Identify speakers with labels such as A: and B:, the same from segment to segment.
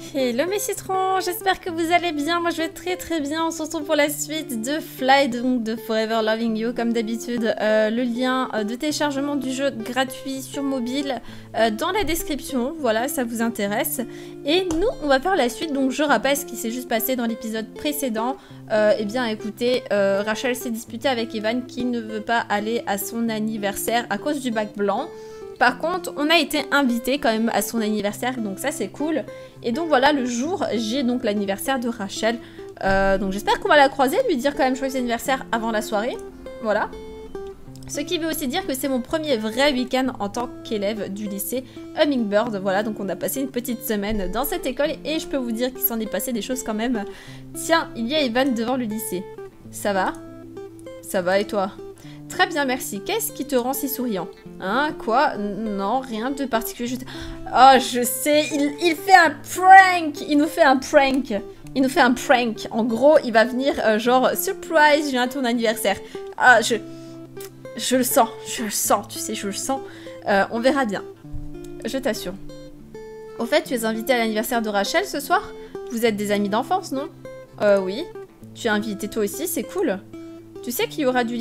A: Hello mes citrons, j'espère que vous allez bien, moi je vais très bien, on se retrouve pour la suite de Fly, donc de Forever Loving You, comme d'habitude, le lien de téléchargement du jeu gratuit sur mobile dans la description, voilà, ça vous intéresse. Et nous, on va faire la suite, donc je rappelle ce qui s'est juste passé dans l'épisode précédent. Eh bien écoutez, Rachel s'est disputée avec Evan qui ne veut pas aller à son anniversaire à cause du bac blanc. Par contre, on a été invité quand même à son anniversaire, donc ça c'est cool. Et donc voilà, le jour, j'ai donc l'anniversaire de Rachel. Donc j'espère qu'on va la croiser, lui dire quand même joyeux anniversaire avant la soirée. Voilà. Ce qui veut aussi dire que c'est mon premier vrai week-end en tant qu'élève du lycée Hummingbird. Voilà, donc on a passé une petite semaine dans cette école et je peux vous dire qu'il s'en est passé des choses quand même. Tiens, il y a Evan devant le lycée. Ça va? Ça va et toi? Très bien, merci. Qu'est-ce qui te rend si souriant? Hein? Quoi? Non, rien de particulier. Juste... Oh, je sais, il fait un prank! Il nous fait un prank! Il nous fait un prank. En gros, il va venir genre, surprise, je viens à ton anniversaire. Ah, je le sens, tu sais, je le sens. On verra bien. Je t'assure. Au fait, tu es invité à l'anniversaire de Rachel ce soir? Vous êtes des amis d'enfance, non? Oui. Tu es invité toi aussi, c'est cool. Tu sais qu'il y aura du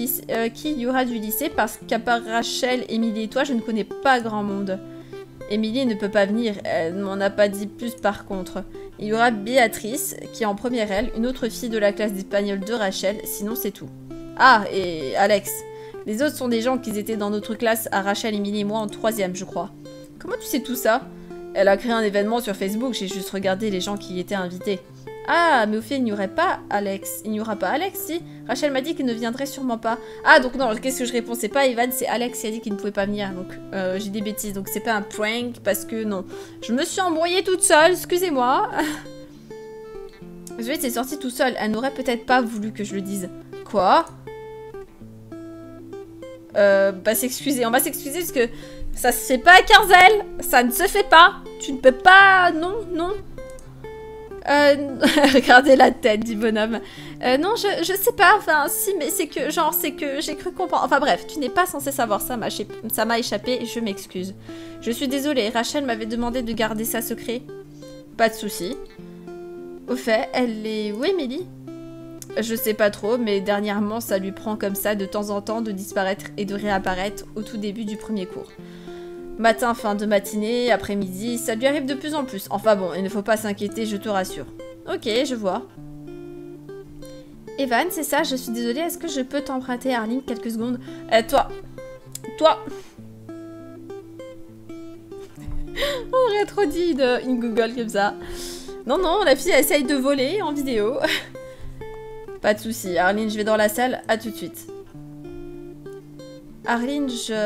A: lycée, parce qu'à part Rachel, Émilie et toi, je ne connais pas grand monde. Émilie ne peut pas venir, elle ne m'en a pas dit plus par contre. Il y aura Béatrice, qui est en première L, une autre fille de la classe d'espagnol de Rachel, sinon c'est tout. Ah, et Alex. Les autres sont des gens qui étaient dans notre classe à Rachel, Émilie et moi en 3e, je crois. Comment tu sais tout ça? Elle a créé un événement sur Facebook, j'ai juste regardé les gens qui y étaient invités. Ah, mais au fait, il n'y aurait pas Alex. Il n'y aura pas Alex, si? Rachel m'a dit qu'il ne viendrait sûrement pas. Ah, donc non, qu'est-ce que je réponds? C'est pas Evan, c'est Alex qui a dit qu'il ne pouvait pas venir. Donc, j'ai des bêtises. Donc, c'est pas un prank, parce que non. Je me suis embrouillée toute seule, excusez-moi. Juliette est sortie tout seul. Elle n'aurait peut-être pas voulu que je le dise. Quoi? Bah, s'excuser. On va s'excuser parce que ça se fait pas à Quinzel. Ça ne se fait pas. Tu ne peux pas... Non, non. Regardez la tête du bonhomme. Non, je sais pas, enfin, si, mais c'est que, genre, c'est que j'ai cru comprendre. Enfin bref, tu n'es pas censé savoir ça, ça m'a échappé, je m'excuse. Je suis désolée, Rachel m'avait demandé de garder ça secret. Pas de souci. Au fait, elle est... Où est Émilie? Je sais pas trop, mais dernièrement, ça lui prend comme ça de temps en temps de disparaître et de réapparaître au tout début du premier cours. Matin, fin de matinée, après-midi, ça lui arrive de plus en plus. Enfin bon, il ne faut pas s'inquiéter, je te rassure. Ok, je vois. Evan, c'est ça, je suis désolée, est-ce que je peux t'emprunter, Arline, quelques secondes? Toi. On aurait trop dit une Google comme ça. Non, non, la fille elle essaye de voler en vidéo. Pas de souci, Arline, je vais dans la salle, à tout de suite. Arline,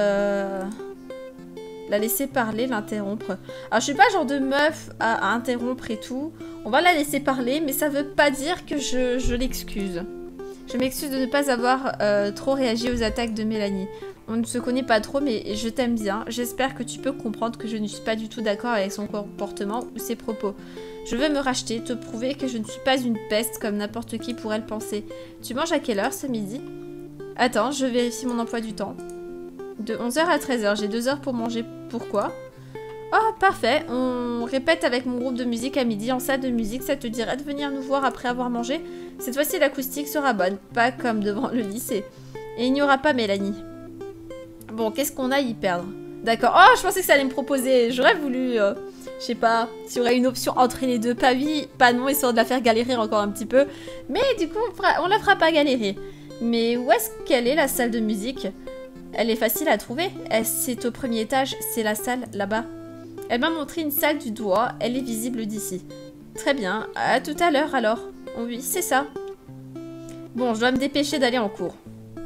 A: la laisser parler, l'interrompre. Alors, je suis pas genre de meuf à interrompre et tout. On va la laisser parler, mais ça veut pas dire que je l'excuse. Je m'excuse de ne pas avoir trop réagi aux attaques de Mélanie. On ne se connaît pas trop, mais je t'aime bien. J'espère que tu peux comprendre que je ne suis pas du tout d'accord avec son comportement ou ses propos. Je veux me racheter, te prouver que je ne suis pas une peste comme n'importe qui pourrait le penser. Tu manges à quelle heure ce midi? Attends, je vérifie mon emploi du temps. De 11h à 13h, j'ai 2 heures pour manger. Pourquoi? Oh, parfait. On répète avec mon groupe de musique à midi en salle de musique. Ça te dirait de venir nous voir après avoir mangé? Cette fois-ci, l'acoustique sera bonne. Pas comme devant le lycée. Et il n'y aura pas Mélanie. Bon, qu'est-ce qu'on a à y perdre? D'accord. Oh, je pensais que ça allait me proposer. J'aurais voulu... je sais pas, s'il y aurait une option entre les deux. Pas oui, pas non, histoire de la faire galérer encore un petit peu. Mais du coup, on la fera pas galérer. Mais où est-ce qu'elle est, la salle de musique? Elle est facile à trouver. C'est au premier étage, c'est la salle là-bas. Elle m'a montré une salle du doigt, elle est visible d'ici. Très bien, à tout à l'heure alors. Oui, c'est ça. Bon, je dois me dépêcher d'aller en cours.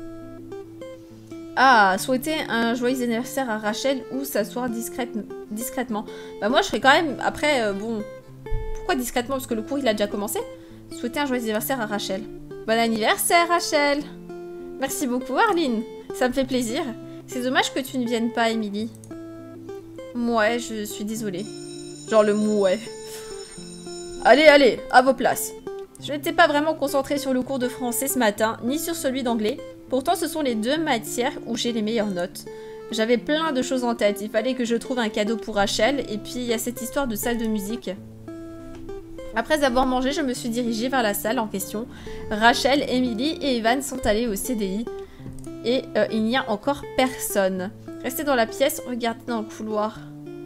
A: Ah, souhaiter un joyeux anniversaire à Rachel ou s'asseoir discrètement. Bah moi je serais quand même, après, bon... Pourquoi discrètement? Parce que le cours il a déjà commencé. Souhaiter un joyeux anniversaire à Rachel. Bon anniversaire Rachel! Merci beaucoup Arline. Ça me fait plaisir. C'est dommage que tu ne viennes pas, Émilie. Mouais, je suis désolée. Genre le mouais. Allez, allez, à vos places. Je n'étais pas vraiment concentrée sur le cours de français ce matin, ni sur celui d'anglais. Pourtant, ce sont les deux matières où j'ai les meilleures notes. J'avais plein de choses en tête. Il fallait que je trouve un cadeau pour Rachel. Et puis, il y a cette histoire de salle de musique. Après avoir mangé, je me suis dirigée vers la salle en question. Rachel, Emily et Evan sont allés au CDI. Et il n'y a encore personne. Restez dans la pièce, regardez dans le couloir.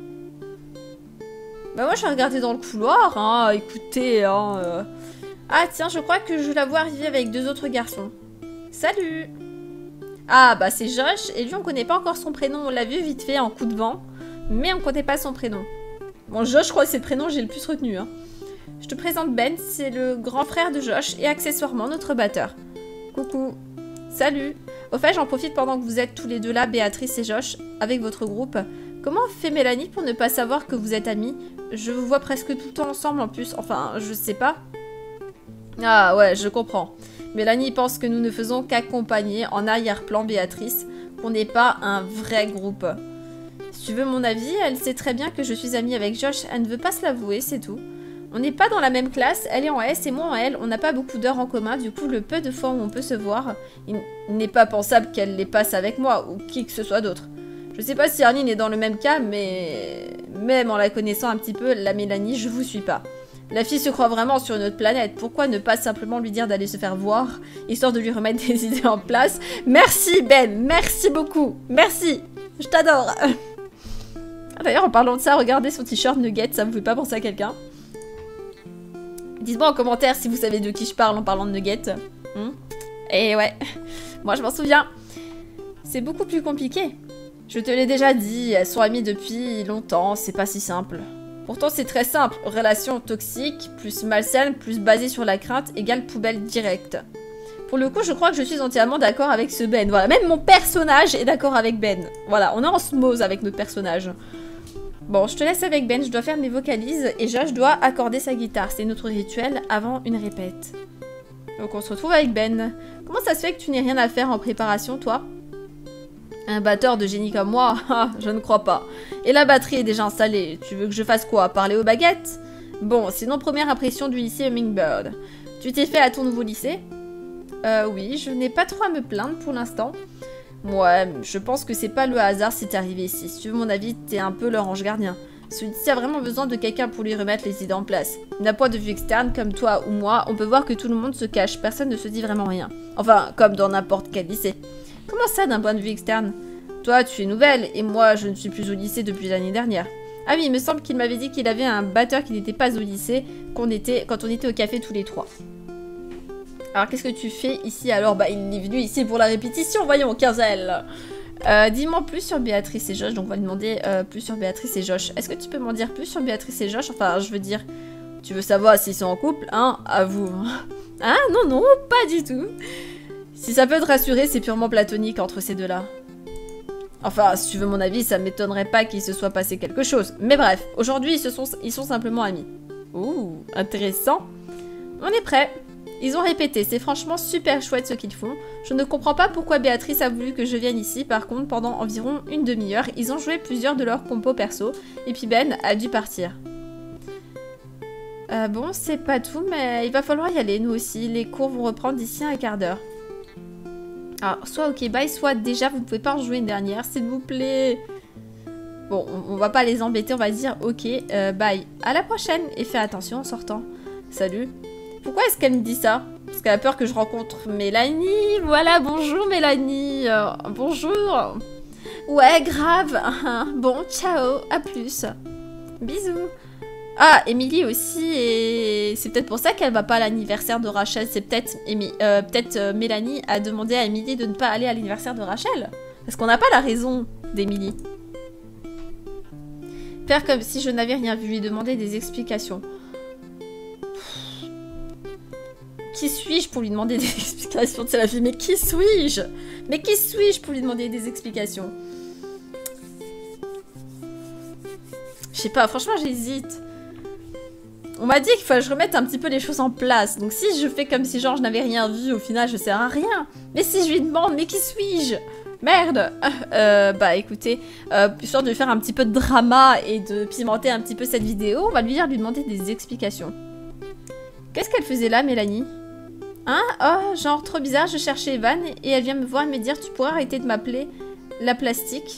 A: Bah moi je vais regarder dans le couloir, hein, écoutez, hein. Ah tiens, je crois que je la vois arriver avec 2 autres garçons. Salut! Ah bah c'est Josh, et lui on connaît pas encore son prénom, on l'a vu vite fait en coup de vent. Mais on connaît pas son prénom. Bon, Josh, je crois que c'est le prénom que j'ai le plus retenu, hein. Je te présente Ben, c'est le grand frère de Josh et accessoirement notre batteur. Coucou. Salut. Au fait, j'en profite pendant que vous êtes tous les deux là, Béatrice et Josh, avec votre groupe. Comment fait Mélanie pour ne pas savoir que vous êtes amis? Je vous vois presque tout le temps ensemble en plus. Enfin, je sais pas. Ah ouais, je comprends. Mélanie pense que nous ne faisons qu'accompagner en arrière-plan Béatrice, qu'on n'est pas un vrai groupe. Si tu veux mon avis, elle sait très bien que je suis amie avec Josh, elle ne veut pas se l'avouer, c'est tout. On n'est pas dans la même classe, elle est en S et moi en L, on n'a pas beaucoup d'heures en commun, du coup le peu de fois où on peut se voir, il n'est pas pensable qu'elle les passe avec moi, ou qui que ce soit d'autre. Je sais pas si Arline est dans le même cas, mais même en la connaissant un petit peu, la Mélanie, je vous suis pas. La fille se croit vraiment sur une autre planète, pourquoi ne pas simplement lui dire d'aller se faire voir, histoire de lui remettre des idées en place? Merci Ben, merci beaucoup, merci, je t'adore. D'ailleurs, en parlant de ça, regardez son t-shirt Nugget, ça vous fait pas penser à quelqu'un? Dites-moi en commentaire si vous savez de qui je parle en parlant de Nugget. Et ouais, moi je m'en souviens. C'est beaucoup plus compliqué. Je te l'ai déjà dit, elles sont amies depuis longtemps, c'est pas si simple. Pourtant c'est très simple, relation toxique, plus malsaine, plus basée sur la crainte, égale poubelle directe. Pour le coup, je crois que je suis entièrement d'accord avec ce Ben. Voilà, même mon personnage est d'accord avec Ben. Voilà, on est en osmose avec notre personnage. Bon, je te laisse avec Ben, je dois faire mes vocalises et Josh doit accorder sa guitare. C'est notre rituel avant une répète. Donc on se retrouve avec Ben. Comment ça se fait que tu n'aies rien à faire en préparation, toi? Un batteur de génie comme moi? Je ne crois pas. Et la batterie est déjà installée. Tu veux que je fasse quoi? Parler aux baguettes? Bon, sinon première impression du lycée Hummingbird. Tu t'es fait à ton nouveau lycée? Oui, je n'ai pas trop à me plaindre pour l'instant. Ouais, je pense que c'est pas le hasard si t'es arrivé ici. Si tu veux mon avis, t'es un peu leur ange gardien. Celui-ci a vraiment besoin de quelqu'un pour lui remettre les idées en place. D'un point de vue externe, comme toi ou moi, on peut voir que tout le monde se cache, personne ne se dit vraiment rien. Enfin, comme dans n'importe quel lycée. Comment ça, d'un point de vue externe? Toi, tu es nouvelle, et moi, je ne suis plus au lycée depuis l'année dernière. Ah oui, il me semble qu'il m'avait dit qu'il avait un batteur qui n'était pas au lycée quand on était au café tous les trois. Alors, qu'est-ce que tu fais ici alors? Bah, il est venu ici pour la répétition, voyons, Quinzel. Dis-moi plus sur Béatrice et Josh. Donc, on va lui demander plus sur Béatrice et Josh. Est-ce que tu peux m'en dire plus sur Béatrice et Josh? Enfin, je veux dire, tu veux savoir s'ils sont en couple? Hein? Avoue. Hein? Non, non, pas du tout. Si ça peut te rassurer, c'est purement platonique entre ces deux-là. Enfin, si tu veux mon avis, ça m'étonnerait pas qu'il se soit passé quelque chose. Mais bref, aujourd'hui, ils sont simplement amis. Ouh, intéressant. On est prêt. Ils ont répété, c'est franchement super chouette ce qu'ils font. Je ne comprends pas pourquoi Béatrice a voulu que je vienne ici. Par contre, pendant environ une demi-heure, ils ont joué plusieurs de leurs compos perso. Et puis Ben a dû partir. Bon, c'est pas tout, mais il va falloir y aller, nous aussi. Les cours vont reprendre d'ici un quart d'heure. Alors, soit ok, bye, soit déjà, vous ne pouvez pas en jouer une dernière, s'il vous plaît. Bon, on va pas les embêter, on va dire ok, bye. À la prochaine, et fais attention en sortant. Salut. Pourquoi est-ce qu'elle me dit ça? Parce qu'elle a peur que je rencontre Mélanie. Voilà, bonjour Mélanie. Bonjour. Ouais, grave. Bon, ciao, à plus. Bisous. Ah, Emily aussi, et c'est peut-être pour ça qu'elle va pas à l'anniversaire de Rachel. C'est peut-être Mélanie a demandé à Emily de ne pas aller à l'anniversaire de Rachel. Parce qu'on n'a pas la raison d'Emily. Faire comme si je n'avais rien vu, lui demander des explications. Qui suis-je pour lui demander des explications? C'est la fille, mais qui suis-je? Mais qui suis-je pour lui demander des explications? Je sais pas, franchement j'hésite. On m'a dit qu'il fallait que je remette un petit peu les choses en place. Donc si je fais comme si genre je n'avais rien vu, au final je sers à rien. Mais si je lui demande, mais qui suis-je? Merde. Bah écoutez, histoire de faire un petit peu de drama et de pimenter un petit peu cette vidéo, on va lui demander des explications. Qu'est-ce qu'elle faisait là, Mélanie? Hein? Oh, genre trop bizarre, je cherchais Evan et elle vient me voir et me dire tu pourrais arrêter de m'appeler la plastique.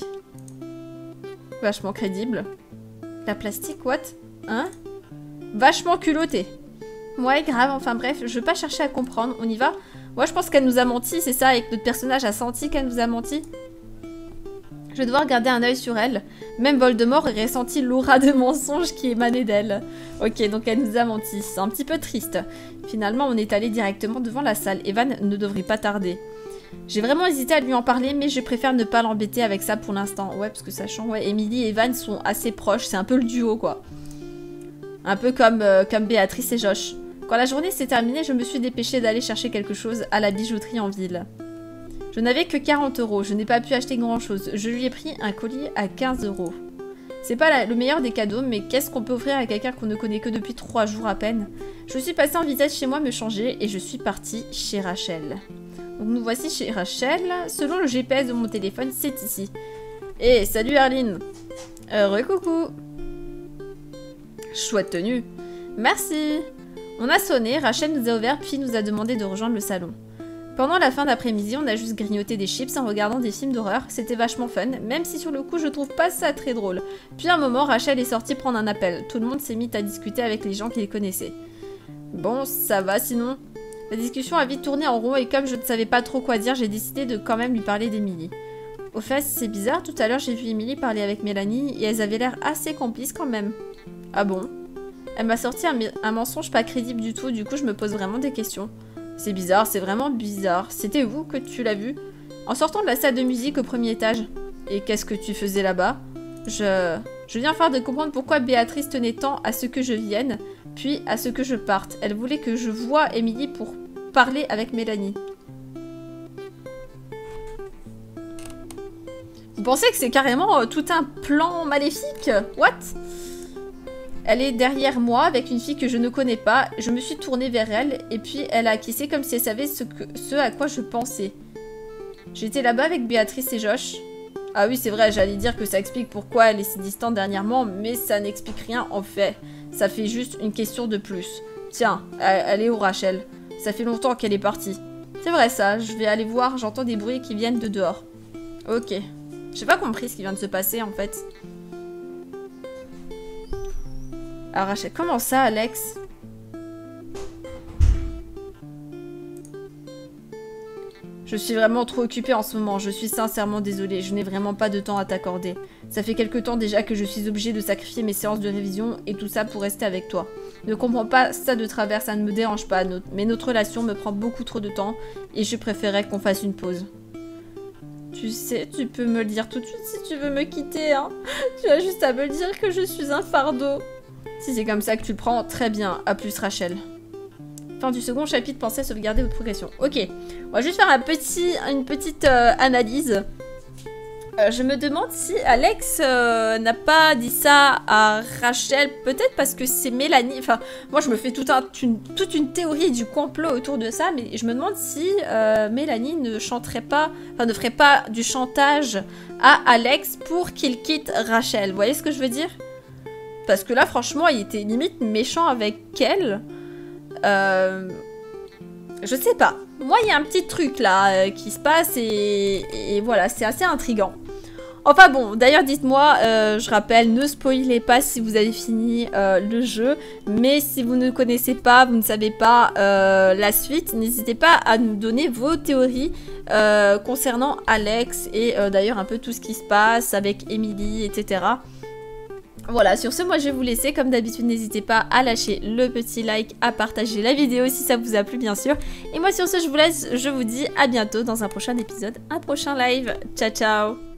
A: Vachement crédible. La plastique, what? Hein? Vachement culotté. Ouais, grave, enfin bref, je veux pas chercher à comprendre, on y va. Moi, je pense qu'elle nous a menti, c'est ça, et que notre personnage a senti qu'elle nous a menti. Je vais devoir garder un œil sur elle. Même Voldemort aurait ressenti l'aura de mensonge qui émanait d'elle. Ok, donc elle nous a menti. C'est un petit peu triste. Finalement, on est allé directement devant la salle. Evan ne devrait pas tarder. J'ai vraiment hésité à lui en parler, mais je préfère ne pas l'embêter avec ça pour l'instant. Ouais, parce que sachant, ouais, Emily et Evan sont assez proches. C'est un peu le duo, quoi. Un peu comme Béatrice et Josh. Quand la journée s'est terminée, je me suis dépêchée d'aller chercher quelque chose à la bijouterie en ville. Je n'avais que 40 €, je n'ai pas pu acheter grand chose. Je lui ai pris un collier à 15 €. C'est pas le meilleur des cadeaux, mais qu'est-ce qu'on peut offrir à quelqu'un qu'on ne connaît que depuis 3 jours à peine? Je suis passée en visite chez moi me changer et je suis partie chez Rachel. Donc nous voici chez Rachel. Selon le GPS de mon téléphone, c'est ici. Eh, salut Arline. Coucou. Chouette tenue. Merci. On a sonné, Rachel nous a ouvert puis nous a demandé de rejoindre le salon. Pendant la fin d'après-midi, on a juste grignoté des chips en regardant des films d'horreur. C'était vachement fun, même si sur le coup, je trouve pas ça très drôle. Puis à un moment, Rachel est sortie prendre un appel. Tout le monde s'est mis à discuter avec les gens qu'il connaissait. Bon, ça va sinon. La discussion a vite tourné en rond et comme je ne savais pas trop quoi dire, j'ai décidé de quand même lui parler d'Emily. Au fait, c'est bizarre, tout à l'heure j'ai vu Emily parler avec Mélanie et elles avaient l'air assez complices quand même. Ah bon? Elle m'a sorti un mensonge pas crédible du tout, du coup je me pose vraiment des questions. C'est bizarre, c'est vraiment bizarre. C'était où que tu l'as vu? En sortant de la salle de musique au premier étage. Et qu'est-ce que tu faisais là-bas? Je viens faire de comprendre pourquoi Béatrice tenait tant à ce que je vienne, puis à ce que je parte. Elle voulait que je voie Emily pour parler avec Mélanie. Vous pensez que c'est carrément tout un plan maléfique? What? Elle est derrière moi avec une fille que je ne connais pas. Je me suis tournée vers elle et puis elle a acquiescé comme si elle savait ce à quoi je pensais. J'étais là-bas avec Béatrice et Josh. Ah oui, c'est vrai, j'allais dire que ça explique pourquoi elle est si distante dernièrement, mais ça n'explique rien en fait. Ça fait juste une question de plus. Tiens, elle est où Rachel? Ça fait longtemps qu'elle est partie. C'est vrai ça, je vais aller voir, j'entends des bruits qui viennent de dehors. Ok. J'ai pas compris ce qui vient de se passer en fait. Alors Rachel, comment ça Alex? Je suis vraiment trop occupée en ce moment, je suis sincèrement désolée, je n'ai vraiment pas de temps à t'accorder. Ça fait quelque temps déjà que je suis obligée de sacrifier mes séances de révision et tout ça pour rester avec toi. Ne comprends pas ça de travers, ça ne me dérange pas, mais notre relation me prend beaucoup trop de temps et je préférerais qu'on fasse une pause. Tu sais, tu peux me le dire tout de suite si tu veux me quitter, hein. Tu as juste à me dire que je suis un fardeau. Si c'est comme ça que tu le prends, très bien. À plus, Rachel. Fin du second chapitre, pensez à sauvegarder votre progression. Ok, on va juste faire une petite analyse. Je me demande si Alex n'a pas dit ça à Rachel. Peut-être parce que c'est Mélanie. Enfin, moi, je me fais toute une théorie du complot autour de ça. Mais je me demande si Mélanie ne chanterait pas... Enfin, ne ferait pas du chantage à Alex pour qu'il quitte Rachel. Vous voyez ce que je veux dire? Parce que là, franchement, il était limite méchant avec elle. Je sais pas. Moi, il y a un petit truc là qui se passe et voilà, c'est assez intriguant. Enfin bon, d'ailleurs, dites-moi, je rappelle, ne spoilez pas si vous avez fini le jeu. Mais si vous ne connaissez pas, vous ne savez pas la suite, n'hésitez pas à nous donner vos théories concernant Alex et d'ailleurs un peu tout ce qui se passe avec Emily, etc. Voilà, sur ce, moi je vais vous laisser. Comme d'habitude, n'hésitez pas à lâcher le petit like, à partager la vidéo si ça vous a plu, bien sûr. Et moi, sur ce, je vous laisse. Je vous dis à bientôt dans un prochain épisode, un prochain live. Ciao, ciao!